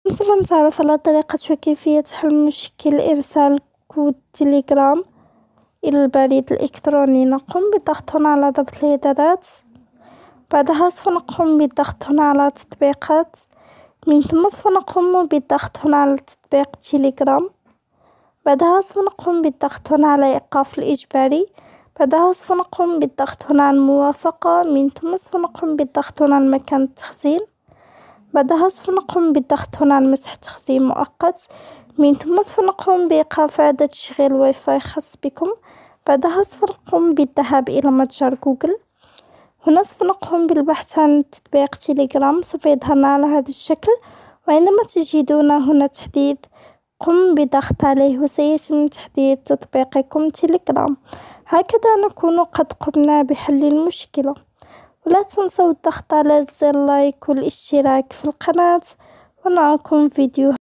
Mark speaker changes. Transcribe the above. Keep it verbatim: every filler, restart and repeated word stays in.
Speaker 1: سوف نتعرف على طريقة وكيفية حل مشكل إرسال كود تليجرام إلى البريد الإلكتروني. نقوم بالضغط هنا على ضبط الإعدادات، بعدها سوف نقوم بالضغط هنا على تطبيقات، من ثم سوف نقوم بالضغط هنا على تطبيق تليجرام، بعدها سوف نقوم بالضغط هنا على إيقاف الإجباري، بعدها سوف نقوم بالضغط هنا على الموافقة، من ثم سوف نقوم بالضغط هنا على مكان التخزين، بعدها سوف نقوم بالضغط هنا على مسح تخزين مؤقت، من ثم سوف نقوم بإيقاف إعادة تشغيل واي فاي خاص بكم، بعدها سوف نقوم بالذهاب إلى متجر جوجل. هنا سوف نقوم بالبحث عن تطبيق تليجرام، سوف يظهرنا على هذا الشكل، وعندما تجدون هنا تحديث قم بضغط عليه وسيتم تحديث تطبيقكم تليجرام. هكذا نكون قد قمنا بحل المشكلة. ولا تنسوا الضغط على زر لايك والاشتراك في القناة، ونراكم فيديو